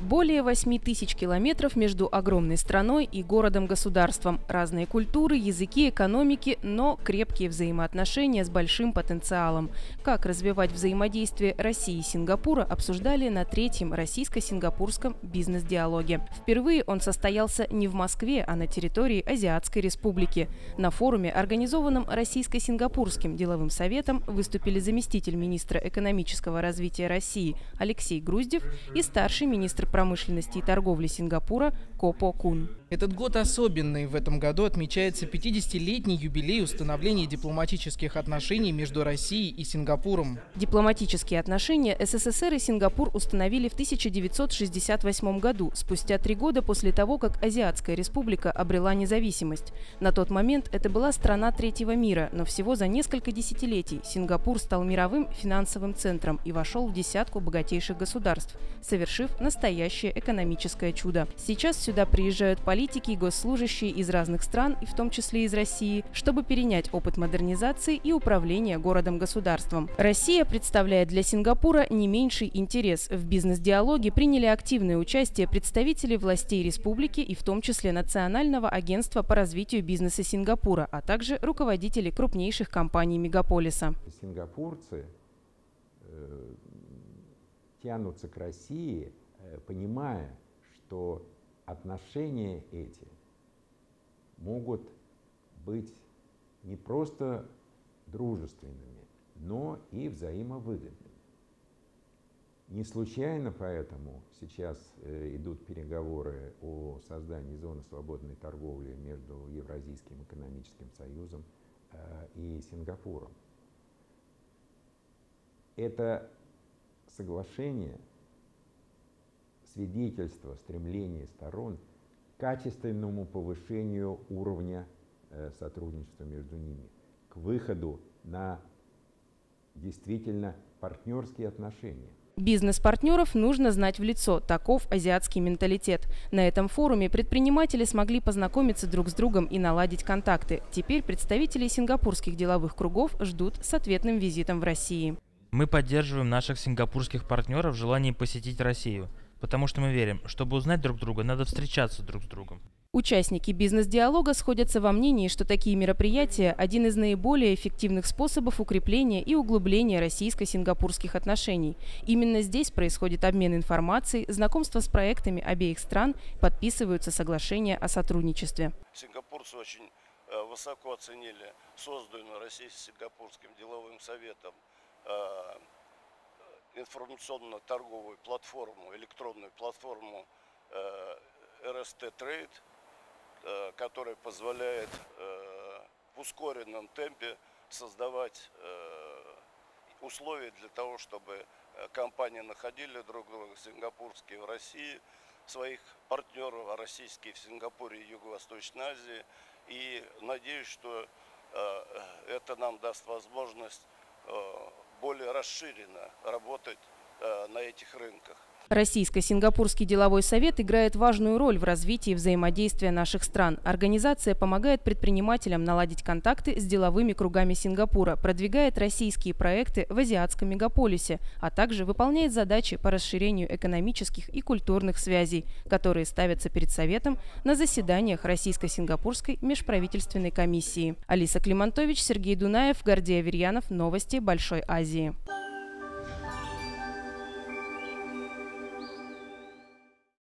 Более 8 тысяч километров между огромной страной и городом-государством. Разные культуры, языки, экономики, но крепкие взаимоотношения с большим потенциалом. Как развивать взаимодействие России и Сингапура, обсуждали на третьем российско-сингапурском бизнес-диалоге. Впервые он состоялся не в Москве, а на территории Азиатской Республики. На форуме, организованном Российско-сингапурским деловым советом, выступили заместитель министра экономического развития России Алексей Груздев и старший министр промышленности и торговли Сингапура Ко По Кун. Этот год особенный. В этом году отмечается 50-летний юбилей установления дипломатических отношений между Россией и Сингапуром. Дипломатические отношения СССР и Сингапур установили в 1968 году, спустя 3 года после того, как Азиатская Республика обрела независимость. На тот момент это была страна третьего мира, но всего за несколько десятилетий Сингапур стал мировым финансовым центром и вошел в десятку богатейших государств, совершив настоящее экономическое чудо. Сейчас сюда приезжают политики и госслужащие из разных стран, и в том числе из России, чтобы перенять опыт модернизации и управления городом-государством. Россия представляет для Сингапура не меньший интерес. В бизнес-диалоге приняли активное участие представители властей республики и в том числе Национального агентства по развитию бизнеса Сингапура, а также руководители крупнейших компаний мегаполиса. Сингапурцы тянутся к России, понимая, что отношения эти могут быть не просто дружественными, но и взаимовыгодными. Не случайно поэтому сейчас идут переговоры о создании зоны свободной торговли между Евразийским экономическим союзом и Сингапуром. Это соглашение свидетельство стремления сторон к качественному повышению уровня сотрудничества между ними, к выходу на действительно партнерские отношения. Бизнес-партнеров нужно знать в лицо. Таков азиатский менталитет. На этом форуме предприниматели смогли познакомиться друг с другом и наладить контакты. Теперь представителей сингапурских деловых кругов ждут с ответным визитом в России. Мы поддерживаем наших сингапурских партнеров в желании посетить Россию. Потому что мы верим, чтобы узнать друг друга, надо встречаться друг с другом. Участники бизнес-диалога сходятся во мнении, что такие мероприятия – один из наиболее эффективных способов укрепления и углубления российско-сингапурских отношений. Именно здесь происходит обмен информацией, знакомство с проектами обеих стран, подписываются соглашения о сотрудничестве. Сингапурцы очень высоко оценили созданную Российско-сингапурским деловым советом информационно-торговую платформу, электронную платформу RST Trade, которая позволяет в ускоренном темпе создавать условия для того, чтобы компании находили друг друга, сингапурские в России, своих партнеров, а российские в Сингапуре и Юго-Восточной Азии. И надеюсь, что это нам даст возможность более расширенно работать на этих рынках. Российско-сингапурский деловой совет играет важную роль в развитии взаимодействия наших стран. Организация помогает предпринимателям наладить контакты с деловыми кругами Сингапура, продвигает российские проекты в азиатском мегаполисе, а также выполняет задачи по расширению экономических и культурных связей, которые ставятся перед Советом на заседаниях Российско-сингапурской межправительственной комиссии. Алиса Климантович, Сергей Дунаев, Гордей Аверьянов. Новости Большой Азии.